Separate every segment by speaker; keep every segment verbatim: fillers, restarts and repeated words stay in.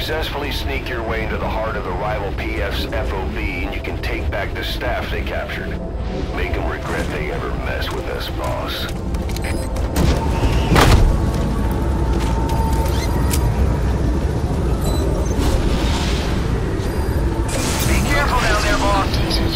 Speaker 1: Successfully sneak your way into the heart of the rival P F's F O B, and you can take back the staff they captured. Make them regret they ever messed with us, boss.
Speaker 2: Be careful down there, boss.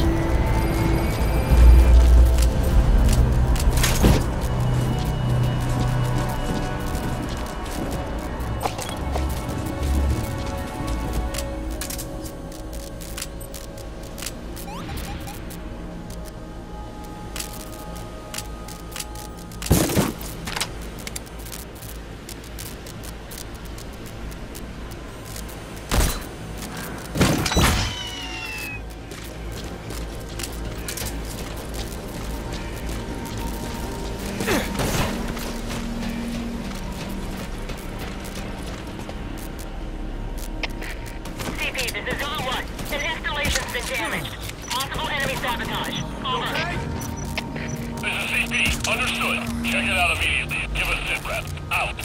Speaker 3: Damaged. Possible enemy sabotage. Over.
Speaker 4: Okay. This is C P. Understood. Check it out immediately. Give us sit rep. Out.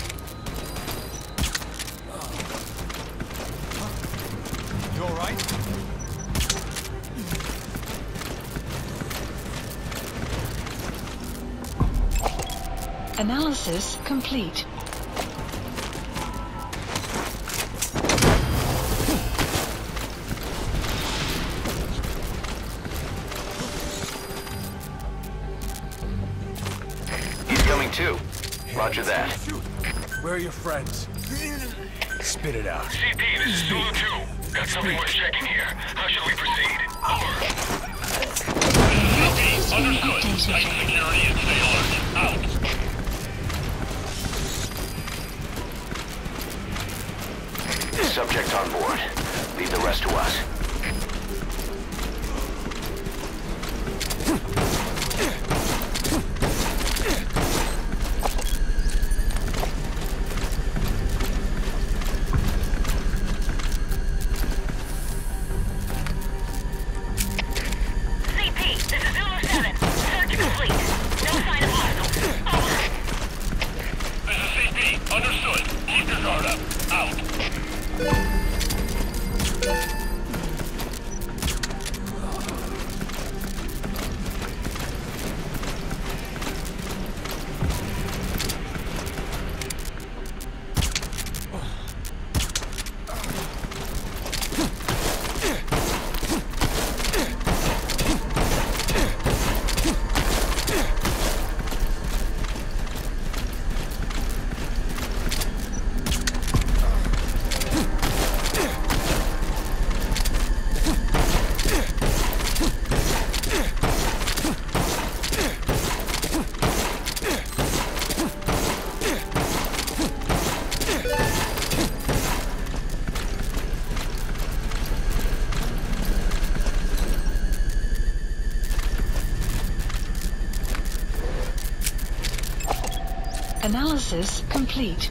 Speaker 5: You alright?
Speaker 6: Analysis complete.
Speaker 1: Too. Roger that.
Speaker 5: Where are your friends? Spit it out.
Speaker 4: C P, this is Zulu two. Got something worth checking here. How should we proceed? Over. C P, understood. Tighten security and stay alert. Out.
Speaker 1: Subject on board. Leave the rest to us.
Speaker 6: Analysis complete.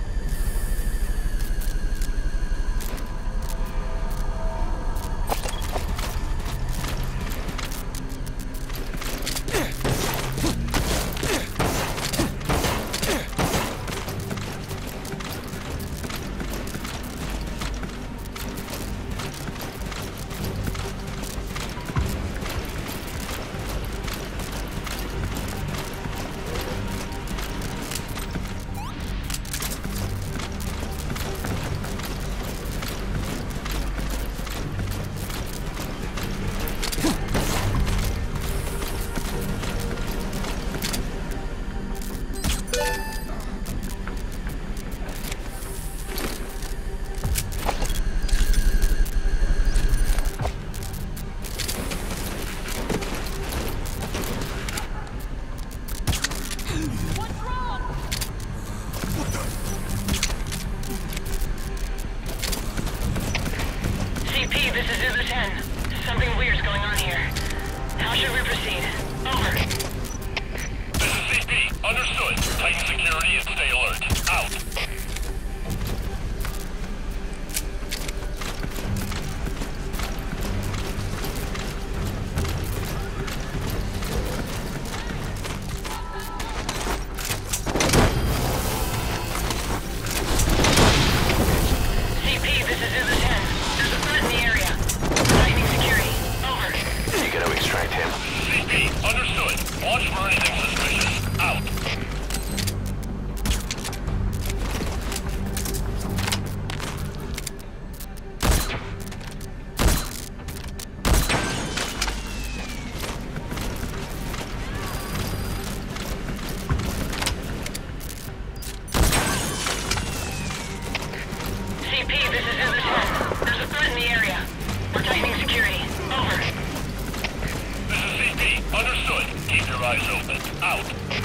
Speaker 3: Tightening security. Over.
Speaker 4: This is C P. Understood. Keep your eyes open. Out.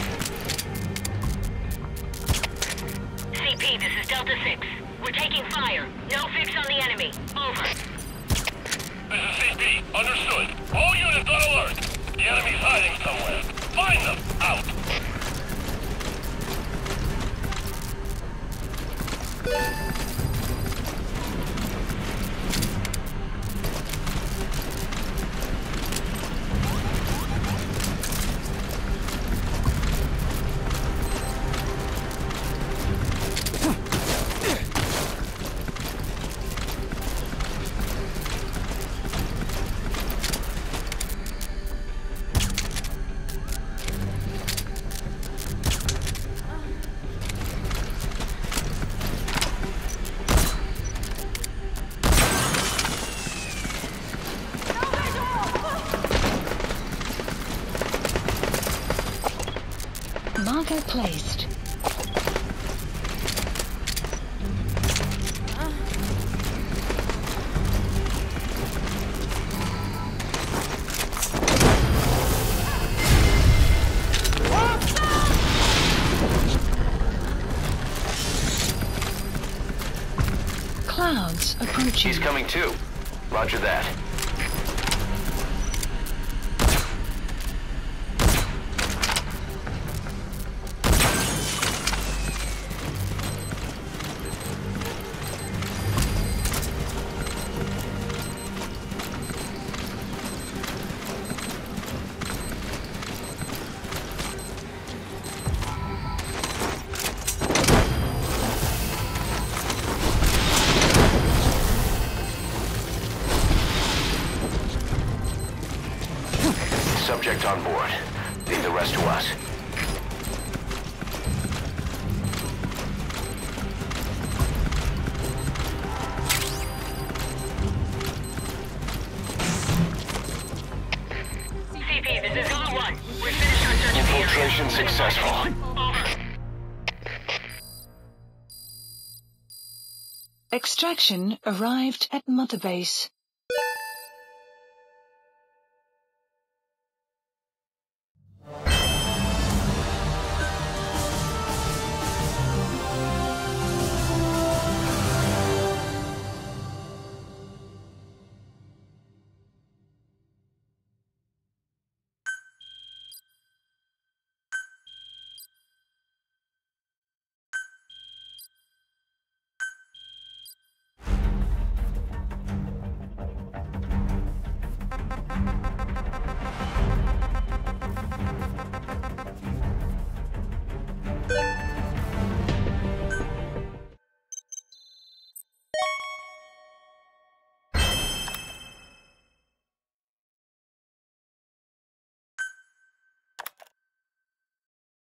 Speaker 3: C P, this is Delta six. We're taking fire. No fix on the enemy. Over.
Speaker 4: This is C P. Understood. All units on alert. The enemy's hiding somewhere. Find them. Out.
Speaker 6: Marker placed. Clouds approaching.
Speaker 1: He's coming too. Roger that. Subject on board. Leave the rest to us.
Speaker 3: C P, this is Zulu one. We're finished our search of the area.
Speaker 1: Infiltration successful.
Speaker 3: Over.
Speaker 6: Extraction arrived at Mother Base.